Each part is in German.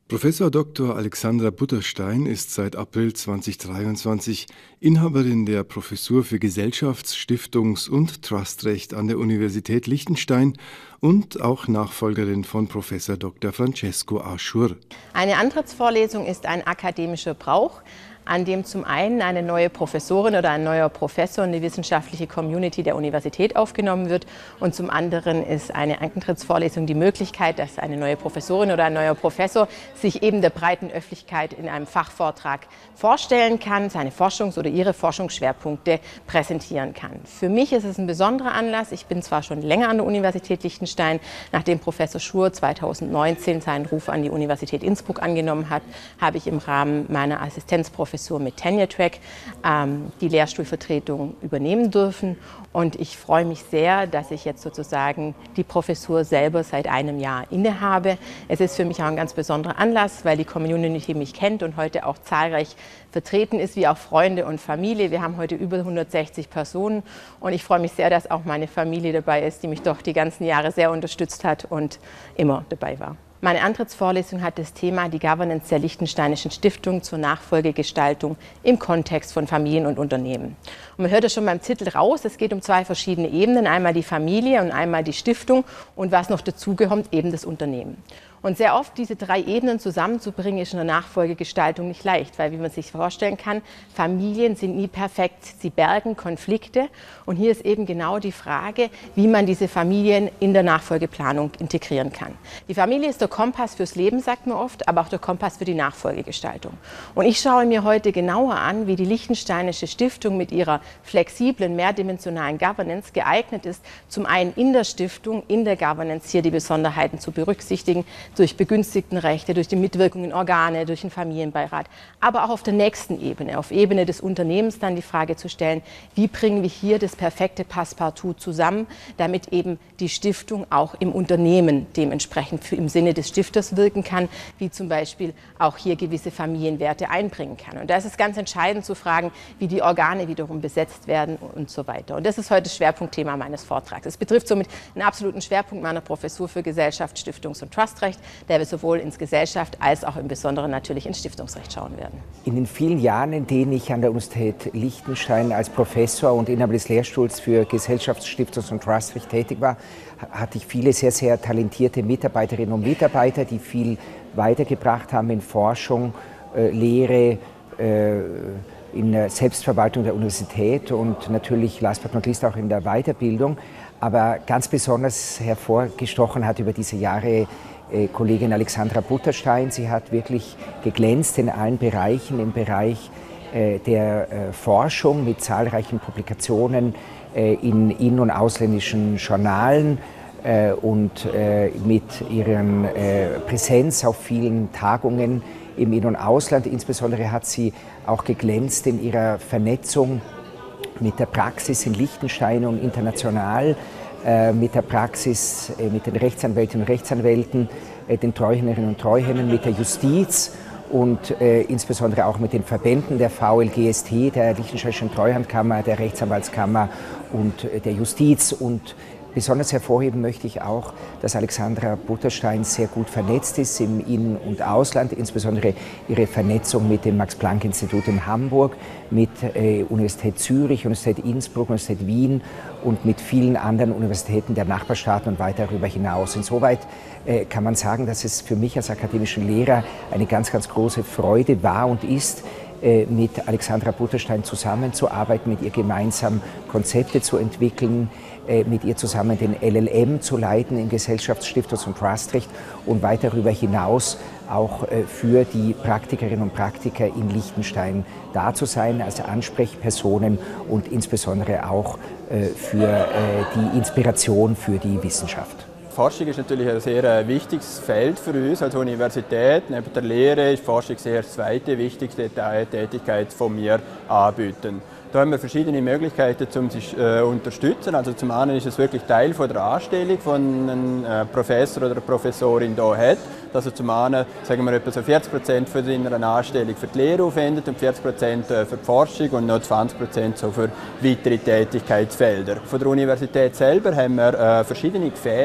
Professor Dr. Alexandra Butterstein ist seit April 2023 Inhaberin der Professur für Gesellschafts-, Stiftungs- und Trustrecht an der Universität Liechtenstein und auch Nachfolgerin von Professor Dr. Francesco Aschur. Eine Antrittsvorlesung ist ein akademischer Brauch, an dem zum einen eine neue Professorin oder ein neuer Professor in die wissenschaftliche Community der Universität aufgenommen wird und zum anderen ist eine Antrittsvorlesung die Möglichkeit, dass eine neue Professorin oder ein neuer Professor sich eben der breiten Öffentlichkeit in einem Fachvortrag vorstellen kann, seine oder ihre Forschungsschwerpunkte präsentieren kann. Für mich ist es ein besonderer Anlass. Ich bin zwar schon länger an der Universität Liechtenstein, nachdem Professor Schur 2019 seinen Ruf an die Universität Innsbruck angenommen hat, habe ich im Rahmen meiner Assistenzprofessur mit Tenure Track die Lehrstuhlvertretung übernehmen dürfen. Und ich freue mich sehr, dass ich jetzt sozusagen die Professur selber seit einem Jahr innehabe. Es ist für mich auch ein ganz besonderer Anlass, weil die Community mich kennt und heute auch zahlreich vertreten ist, wie auch Freunde und Familie. Wir haben heute über 160 Personen und ich freue mich sehr, dass auch meine Familie dabei ist, die mich doch die ganzen Jahre sehr unterstützt hat und immer dabei war. Meine Antrittsvorlesung hat das Thema die Governance der Liechtensteinischen Stiftung zur Nachfolgegestaltung im Kontext von Familien und Unternehmen. Und man hört es schon beim Titel raus, es geht um zwei verschiedene Ebenen, einmal die Familie und einmal die Stiftung und was noch dazugehört, eben das Unternehmen. Und sehr oft diese drei Ebenen zusammenzubringen, ist in der Nachfolgegestaltung nicht leicht, weil, wie man sich vorstellen kann, Familien sind nie perfekt. Sie bergen Konflikte und hier ist eben genau die Frage, wie man diese Familien in der Nachfolgeplanung integrieren kann. Die Familie ist der Kompass fürs Leben, sagt man oft, aber auch der Kompass für die Nachfolgegestaltung. Und ich schaue mir heute genauer an, wie die Liechtensteinische Stiftung mit ihrer flexiblen, mehrdimensionalen Governance geeignet ist, zum einen in der Stiftung, in der Governance hier die Besonderheiten zu berücksichtigen, durch Begünstigtenrechte, durch die Mitwirkung in Organe, durch den Familienbeirat, aber auch auf der nächsten Ebene, auf Ebene des Unternehmens dann die Frage zu stellen, wie bringen wir hier das perfekte Passepartout zusammen, damit eben die Stiftung auch im Unternehmen dementsprechend im Sinne des Stifters wirken kann, wie zum Beispiel auch hier gewisse Familienwerte einbringen kann. Und da ist es ganz entscheidend zu fragen, wie die Organe wiederum besetzt werden und so weiter. Und das ist heute das Schwerpunktthema meines Vortrags. Es betrifft somit einen absoluten Schwerpunkt meiner Professur für Gesellschaft, Stiftungs- und Trustrecht, der wir sowohl ins Gesellschaft als auch im Besonderen natürlich ins Stiftungsrecht schauen werden. In den vielen Jahren, in denen ich an der Universität Liechtenstein als Professor und Inhaber des Lehrstuhls für Gesellschafts-, Stiftungs- und Trustrecht tätig war, hatte ich viele sehr, sehr talentierte Mitarbeiterinnen und Mitarbeiter, die viel weitergebracht haben in Forschung, Lehre, in der Selbstverwaltung der Universität und natürlich, last but not least, auch in der Weiterbildung. Aber ganz besonders hervorgestochen hat über diese Jahre Kollegin Alexandra Butterstein. Sie hat wirklich geglänzt in allen Bereichen, im Bereich der Forschung mit zahlreichen Publikationen in in- und ausländischen Journalen und mit ihrer Präsenz auf vielen Tagungen im In- und Ausland. Insbesondere hat sie auch geglänzt in ihrer Vernetzung mit der Praxis in Liechtenstein und international, mit der Praxis, mit den Rechtsanwältinnen und Rechtsanwälten, den Treuhänderinnen und Treuhändern, mit der Justiz und insbesondere auch mit den Verbänden der VLGST, der Liechtensteinischen Treuhandkammer, der Rechtsanwaltskammer und der Justiz. Und besonders hervorheben möchte ich auch, dass Alexandra Butterstein sehr gut vernetzt ist im In- und Ausland, insbesondere ihre Vernetzung mit dem Max-Planck-Institut in Hamburg, mit Universität Zürich, Universität Innsbruck, Universität Wien und mit vielen anderen Universitäten der Nachbarstaaten und weit darüber hinaus. Insoweit kann man sagen, dass es für mich als akademischen Lehrer eine ganz, ganz große Freude war und ist, mit Alexandra Butterstein zusammenzuarbeiten, mit ihr gemeinsam Konzepte zu entwickeln, mit ihr zusammen den LLM zu leiten in Gesellschafts-, Stiftungs- und Trustrecht und weit darüber hinaus auch für die Praktikerinnen und Praktiker in Liechtenstein da zu sein, als Ansprechpersonen und insbesondere auch für die Inspiration für die Wissenschaft. Forschung ist natürlich ein sehr wichtiges Feld für uns als Universität. Neben der Lehre ist Forschung sehr das zweite wichtigste Tätigkeit von mir anbieten. Da haben wir verschiedene Möglichkeiten, um sich zu unterstützen. Also zum einen ist es wirklich Teil von der Anstellung von einem Professor oder einer Professorin hier hat, dass er zum einen, sagen wir, etwa so 40% von seiner Anstellung für die Lehre aufwendet und 40% für die Forschung und noch 20% so für weitere Tätigkeitsfelder. Von der Universität selber haben wir verschiedene Gefäße von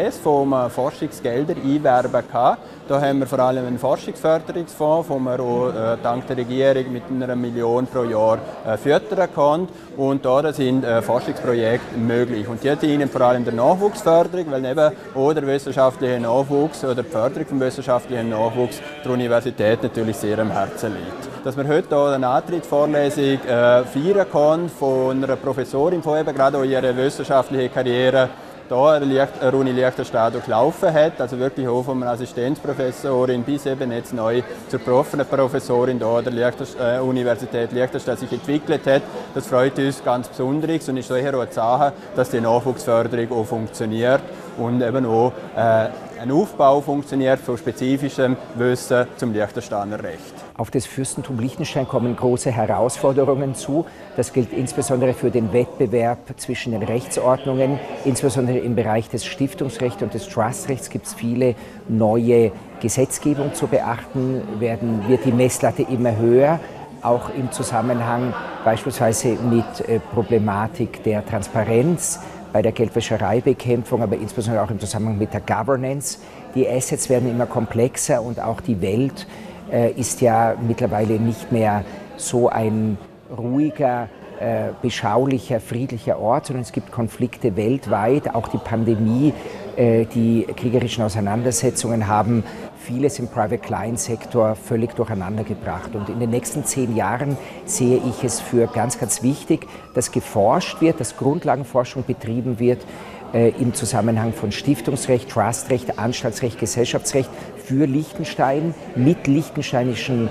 wo man Forschungsgelder einwerben kann. Da haben wir vor allem einen Forschungsförderungsfonds, wo man auch dank der Regierung mit 1 Million pro Jahr füttern kann. Und da sind Forschungsprojekte möglich. Und die dienen vor allem der Nachwuchsförderung, weil eben auch der wissenschaftliche Nachwuchs oder die Förderung vom wissenschaftlichen Nachwuchs der Universität natürlich sehr am Herzen liegt. Dass wir heute hier eine Antrittsvorlesung feiern können von einer Professorin, die eben gerade auch ihre wissenschaftliche Karriere hier an der Uni Liechtenstein durchlaufen hat, also wirklich auch von einer Assistenzprofessorin bis eben jetzt neu zur Professorin hier an der Universität Liechtenstein sich entwickelt hat. Das freut uns ganz besonders und ist sicher auch ein Zeichen, dass die Nachwuchsförderung auch funktioniert und eben auch ein Aufbau funktioniert von spezifischem Wissen zum Liechtensteiner Recht. Auf das Fürstentum Liechtenstein kommen große Herausforderungen zu. Das gilt insbesondere für den Wettbewerb zwischen den Rechtsordnungen. Insbesondere im Bereich des Stiftungsrechts und des Trustrechts gibt es viele neue Gesetzgebung zu beachten. Wird die Messlatte immer höher, auch im Zusammenhang beispielsweise mit Problematik der Transparenz, bei der Geldwäschereibekämpfung, aber insbesondere auch im Zusammenhang mit der Governance. Die Assets werden immer komplexer und auch die Welt ist ja mittlerweile nicht mehr so ein ruhiger, beschaulicher, friedlicher Ort, sondern es gibt Konflikte weltweit. Auch die Pandemie, die kriegerischen Auseinandersetzungen haben vieles im Private-Client-Sektor völlig durcheinander gebracht. Und in den nächsten 10 Jahren sehe ich es für ganz, ganz wichtig, dass geforscht wird, dass Grundlagenforschung betrieben wird im Zusammenhang von Stiftungsrecht, Trustrecht, Anstaltsrecht, Gesellschaftsrecht für Liechtenstein mit liechtensteinischen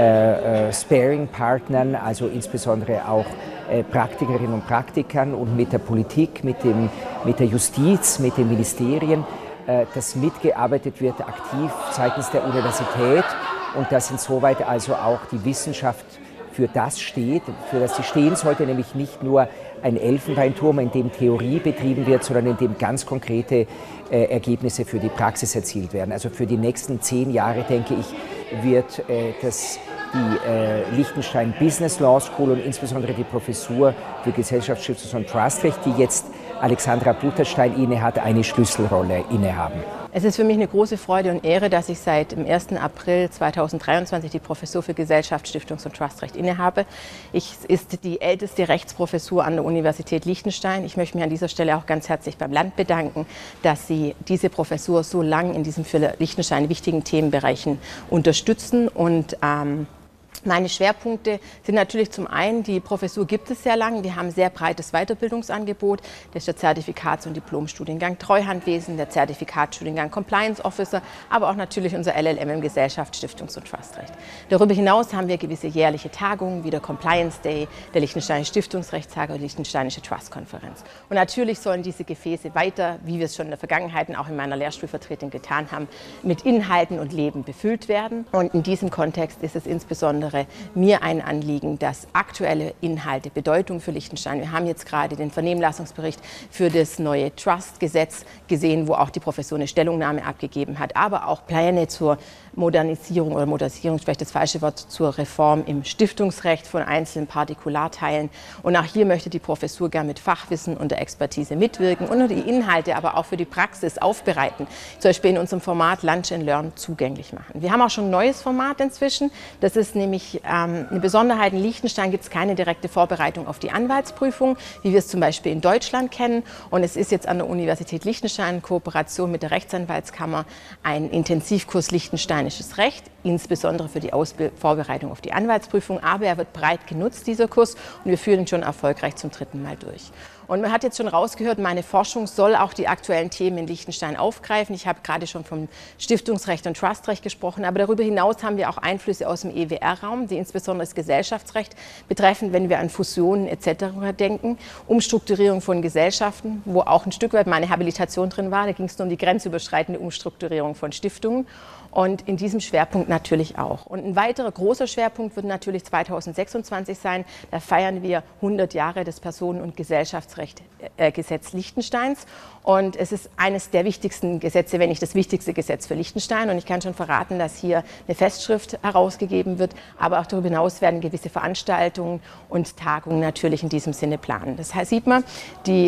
Sparing-Partnern, also insbesondere auch Praktikerinnen und Praktikern und mit der Politik, mit der Justiz, mit den Ministerien, dass mitgearbeitet wird aktiv seitens der Universität und dass insoweit also auch die Wissenschaft für das steht, für das sie stehen sollte, nämlich nicht nur ein Elfenbeinturm, in dem Theorie betrieben wird, sondern in dem ganz konkrete Ergebnisse für die Praxis erzielt werden. Also für die nächsten 10 Jahre, denke ich, wird die Liechtenstein Business Law School und insbesondere die Professur für Gesellschaftsstiftungs- und Trustrecht, die jetzt Alexandra Butterstein innehat, eine Schlüsselrolle innehaben. Es ist für mich eine große Freude und Ehre, dass ich seit dem 1. April 2023 die Professur für Gesellschafts-, Stiftungs- und Trustrecht innehabe. Es ist die älteste Rechtsprofessur an der Universität Liechtenstein. Ich möchte mich an dieser Stelle auch ganz herzlich beim Land bedanken, dass Sie diese Professur so lang in diesen für Liechtenstein wichtigen Themenbereichen unterstützen und meine Schwerpunkte sind natürlich zum einen, die Professur gibt es sehr lang. Wir haben ein sehr breites Weiterbildungsangebot. Das ist der Zertifikats- und Diplomstudiengang Treuhandwesen, der Zertifikatsstudiengang Compliance Officer, aber auch natürlich unser LLM im Gesellschafts-, Stiftungs- und Trustrecht. Darüber hinaus haben wir gewisse jährliche Tagungen wie der Compliance Day, der Liechtensteinische Stiftungsrechtstag und die Liechtensteinische Trust-Konferenz. Und natürlich sollen diese Gefäße weiter, wie wir es schon in der Vergangenheit und auch in meiner Lehrstuhlvertretung getan haben, mit Inhalten und Leben befüllt werden. Und in diesem Kontext ist es insbesondere mir ein Anliegen, dass aktuelle Inhalte Bedeutung für Liechtenstein. Wir haben jetzt gerade den Vernehmlassungsbericht für das neue Trust-Gesetz gesehen, wo auch die Professur eine Stellungnahme abgegeben hat, aber auch Pläne zur Modernisierung oder Modernisierung, vielleicht das falsche Wort, zur Reform im Stiftungsrecht von einzelnen Partikularteilen. Und auch hier möchte die Professur gern mit Fachwissen und der Expertise mitwirken und die Inhalte aber auch für die Praxis aufbereiten, zum Beispiel in unserem Format Lunch and Learn zugänglich machen. Wir haben auch schon ein neues Format inzwischen, das ist nämlich eine Besonderheit. In Liechtenstein gibt es keine direkte Vorbereitung auf die Anwaltsprüfung, wie wir es zum Beispiel in Deutschland kennen. Und es ist jetzt an der Universität Liechtenstein in Kooperation mit der Rechtsanwaltskammer ein Intensivkurs Liechtensteinisches Recht, insbesondere für die Vorbereitung auf die Anwaltsprüfung. Aber er wird breit genutzt, dieser Kurs, und wir führen ihn schon erfolgreich zum 3. Mal durch. Und man hat jetzt schon rausgehört, meine Forschung soll auch die aktuellen Themen in Liechtenstein aufgreifen. Ich habe gerade schon vom Stiftungsrecht und Trustrecht gesprochen, aber darüber hinaus haben wir auch Einflüsse aus dem EWR-Raum, die insbesondere das Gesellschaftsrecht betreffen, wenn wir an Fusionen etc. denken, Umstrukturierung von Gesellschaften, wo auch ein Stück weit meine Habilitation drin war. Da ging es nur um die grenzüberschreitende Umstrukturierung von Stiftungen. Und in diesem Schwerpunkt natürlich auch. Und ein weiterer großer Schwerpunkt wird natürlich 2026 sein. Da feiern wir 100 Jahre des Personen- und Gesellschaftsrechtgesetz Liechtensteins. Und es ist eines der wichtigsten Gesetze, wenn nicht das wichtigste Gesetz für Liechtenstein. Und ich kann schon verraten, dass hier eine Festschrift herausgegeben wird. Aber auch darüber hinaus werden gewisse Veranstaltungen und Tagungen natürlich in diesem Sinne planen. Das heißt, sieht man, die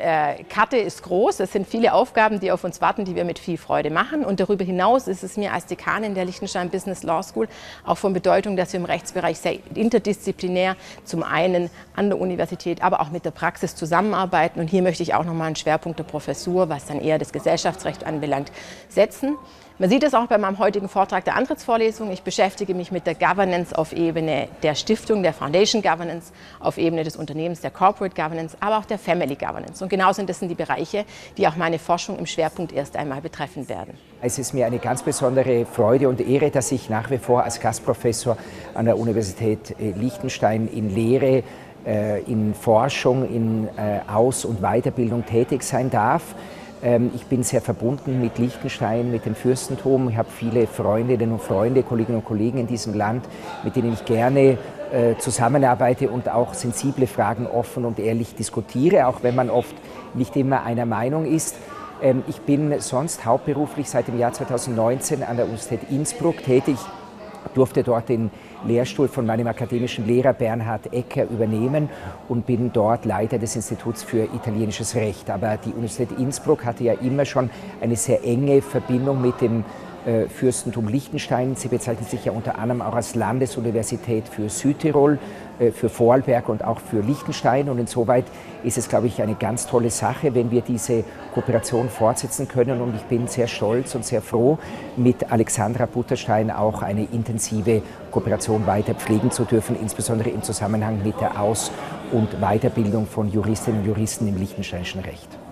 Karte ist groß, es sind viele Aufgaben, die auf uns warten, die wir mit viel Freude machen. Und darüber hinaus ist es mir als Dekanin der Liechtenstein Business Law School auch von Bedeutung, dass wir im Rechtsbereich sehr interdisziplinär zum einen an der Universität, aber auch mit der Praxis zusammenarbeiten. Und hier möchte ich auch nochmal einen Schwerpunkt der Professur, was dann eher das Gesellschaftsrecht anbelangt, setzen. Man sieht es auch bei meinem heutigen Vortrag der Antrittsvorlesung. Ich beschäftige mich mit der Governance auf Ebene der Stiftung, der Foundation Governance, auf Ebene des Unternehmens, der Corporate Governance, aber auch der Family Governance. Und genau das sind die Bereiche, die auch meine Forschung im Schwerpunkt erst einmal betreffen werden. Es ist mir eine ganz besondere Freude und Ehre, dass ich nach wie vor als Gastprofessor an der Universität Liechtenstein in Lehre, in Forschung, in Aus- und Weiterbildung tätig sein darf. Ich bin sehr verbunden mit Liechtenstein, mit dem Fürstentum. Ich habe viele Freundinnen und Freunde, Kolleginnen und Kollegen in diesem Land, mit denen ich gerne zusammenarbeite und auch sensible Fragen offen und ehrlich diskutiere, auch wenn man oft nicht immer einer Meinung ist. Ich bin sonst hauptberuflich seit dem Jahr 2019 an der Universität Innsbruck tätig, durfte dort den Lehrstuhl von meinem akademischen Lehrer Bernhard Ecker übernehmen und bin dort Leiter des Instituts für italienisches Recht. Aber die Universität Innsbruck hatte ja immer schon eine sehr enge Verbindung mit dem Fürstentum Liechtenstein. Sie bezeichnet sich ja unter anderem auch als Landesuniversität für Südtirol, für Vorarlberg und auch für Liechtenstein. Und insoweit ist es, glaube ich, eine ganz tolle Sache, wenn wir diese Kooperation fortsetzen können. Und ich bin sehr stolz und sehr froh, mit Alexandra Butterstein auch eine intensive Kooperation weiter pflegen zu dürfen, insbesondere im Zusammenhang mit der Aus- und Weiterbildung von Juristinnen und Juristen im liechtensteinischen Recht.